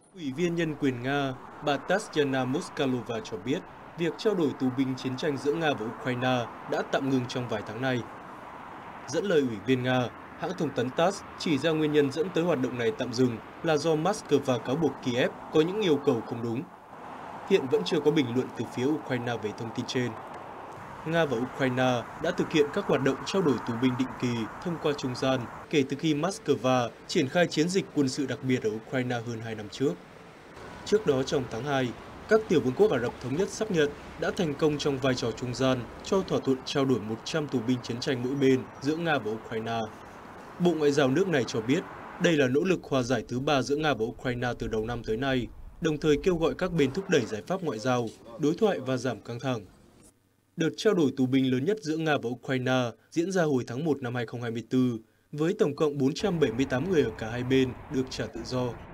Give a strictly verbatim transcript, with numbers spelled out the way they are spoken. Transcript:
Ủy viên nhân quyền Nga, bà Tatyana Moskalova cho biết, việc trao đổi tù binh chiến tranh giữa Nga và Ukraine đã tạm ngừng trong vài tháng nay. Dẫn lời Ủy viên Nga, hãng thông tấn tát chỉ ra nguyên nhân dẫn tới hoạt động này tạm dừng là do Moscow cáo buộc Kiev có những yêu cầu không đúng. Hiện vẫn chưa có bình luận từ phía Ukraine về thông tin trên. Nga và Ukraine đã thực hiện các hoạt động trao đổi tù binh định kỳ thông qua trung gian kể từ khi Moscow triển khai chiến dịch quân sự đặc biệt ở Ukraine hơn hai năm trước. Trước đó trong tháng hai, các tiểu vương quốc Ả Rập Thống Nhất xác nhận đã thành công trong vai trò trung gian cho thỏa thuận trao đổi một trăm tù binh chiến tranh mỗi bên giữa Nga và Ukraine. Bộ Ngoại giao nước này cho biết đây là nỗ lực hòa giải thứ ba giữa Nga và Ukraine từ đầu năm tới nay, đồng thời kêu gọi các bên thúc đẩy giải pháp ngoại giao, đối thoại và giảm căng thẳng. Đợt trao đổi tù binh lớn nhất giữa Nga và Ukraine diễn ra hồi tháng một năm hai nghìn không trăm hai mươi tư, với tổng cộng bốn trăm bảy mươi tám người ở cả hai bên được trả tự do.